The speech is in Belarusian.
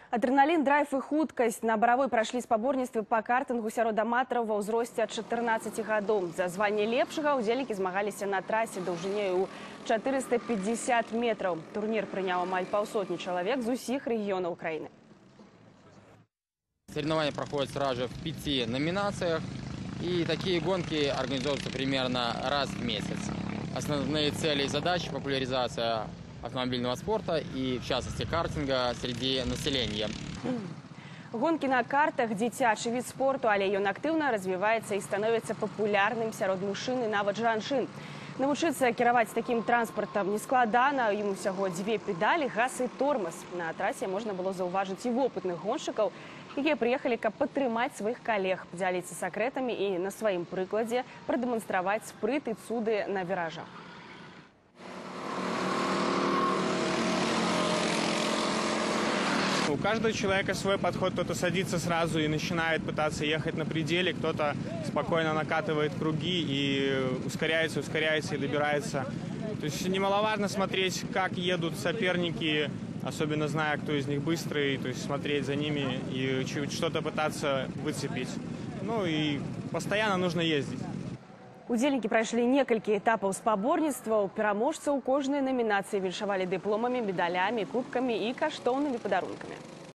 Адреналин, драйв и хуткость на Боровой прошли спаборніцтвы по картингу сярод аматараў ва ўзросце ад 14 гадоў. За званне лепшага удзельнікі змагаліся на трасе даўжынёй у 450 метров. Турнір прыняў амаль паўсотні чалавек з усіх рэгіёнаў краіны. Соревнования проходят сразу же в 5 номинациях, и такие гонки организовываются примерно раз в месяц. Основные цели и задачи – популяризация автомобильного спорта и, в частности, картинга среди населения. Гонки на картах – дзіцячы від спорту, але ён актыўна развіваецца і становіцца папулярным сярод мужчын і нават жанчын. Навучыцца кіраваць такім транспартам нескладана, ім усяго 2 педалі, газ і тормоз. На трасе можна было заўважыць і вопытных гоншчыкаў, якія прыехалі, каб падтрымаць сваіх калег, дзяліцца сакрэтамі і на сваім прыкладзе прадэманстраваць спрыт і цуды на віражах. У каждого человека свой подход. Кто-то садится сразу и начинает пытаться ехать на пределе, кто-то спокойно накатывает круги и ускоряется и добирается. То есть немаловажно смотреть, как едут соперники, особенно зная, кто из них быстрый, то есть смотреть за ними и что-то пытаться выцепить. Ну и постоянно нужно ездить. Удзельнікі прайшлі некалькі этапаў спаборніцтваў. Пераможцаў кожнай номінацыі віншавалі дыпломамі, медалямі, кубкамі і каштоўнымі падарункамі.